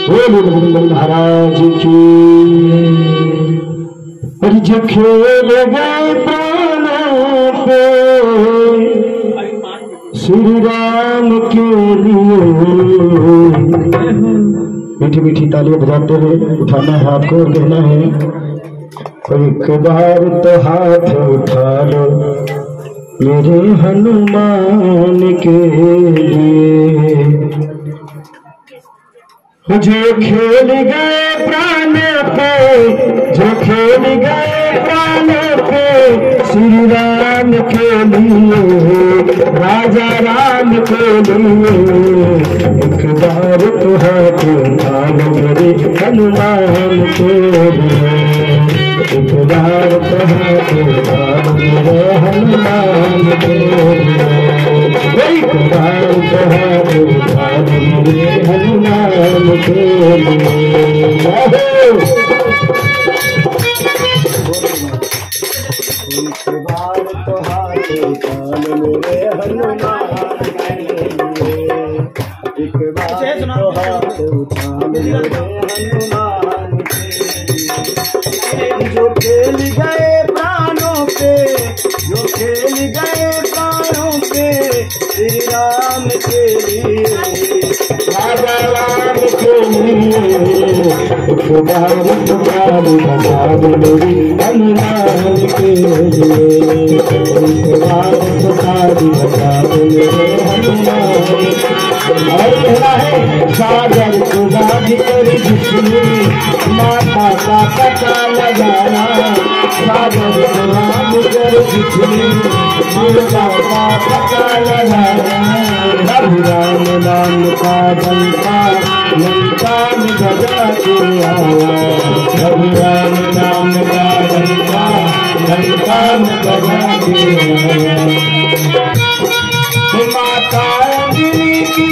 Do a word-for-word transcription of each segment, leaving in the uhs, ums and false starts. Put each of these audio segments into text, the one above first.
बोलो वृंदावन महाराज की। और जो खेल गए प्राणों पे श्री राम के लिए, मीठी मीठी तालियां बजाते हुए उठाना है आपको और कहना है, एक बार तो हाथ उठा लो मेरे हनुमान के लिए। जो खेल गए प्राण पे, जो खेल गए प्राण पे श्री राम के लिए, राजा राम के लिए। एक बार तो हाथ उठा लो मेरे हनुमान के लिए, एक बार तो हाथ उठा लो मेरे हनुमान के लिए, एक बार तो हाथ उठा लो मेरे हनुमान के लिए। एक बार तो हाथ उठा लो मेरे हनुमान के लिए, एक बार तो हाथ उठा लो मेरे हनुमान के लिए। जो खेल गए प्राणों पे, जो खेल गए प्राणों पे श्री राम के लिए, राजा राम के लिए। एक बार तो हाथ उठा लो मेरी हनुमान के लिए, एक बार तो हाथ उठा लो मेरे हनुमान। और कहना है, सागर को गाज कर जिसने माता का पता लगाया, सागर को गाज कर जिसने माता का पता लगाया। राम नाम का डंका लंका में बजा के आया, राम नाम का डंका लंका में बजा के आया। माता अंजलि की,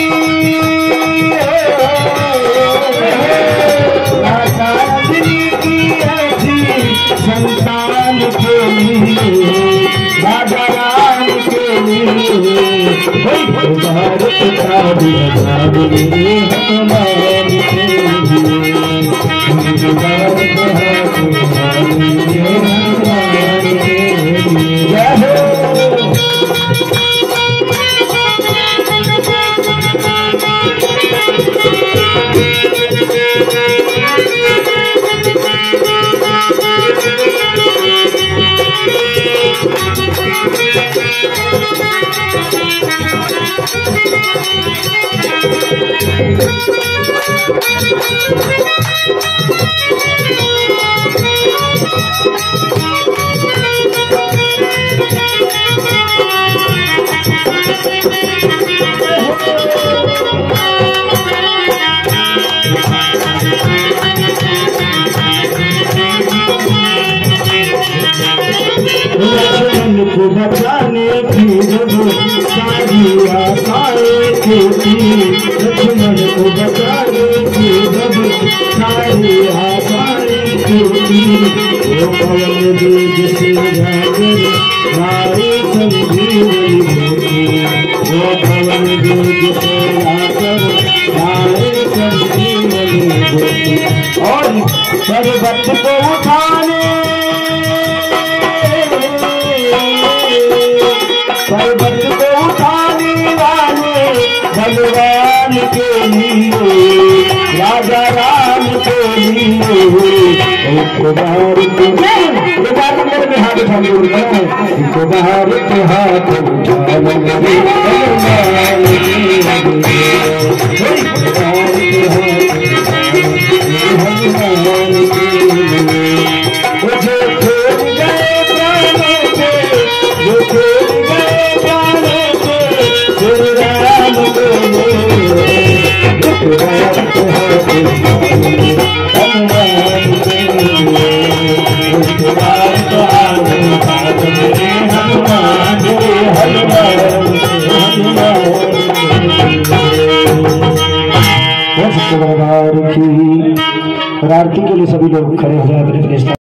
माता अंजलि की ऐसी संतान के लिए, राजा राम के लिए। भारत का हनुमान के लिए, भारत हनुमान के लिए। को बचाने की जब सारी आशाएं थी, लक्ष्मण को बचाने की जब सारी आशाएं थी। वो पवन दूध से जाकर नारी संजीवनी होती, वो पवन दूध से जाकर नारी संजीवनी होती। और पर्वत को उठाने, पर्वत को उठाने वाले भगवान के लिए, राजा राम के लिए। एक बार तो मेरे में हाथ उठा लो, एक बार तो हाथ उठा लो मेरे हनुमान